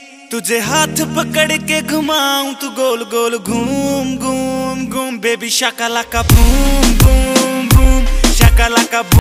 तुझे हाथ पकड़ के घुमाऊं तू गोल गोल घूम घूम घूम baby shakalaka boom boom boom Shakalaka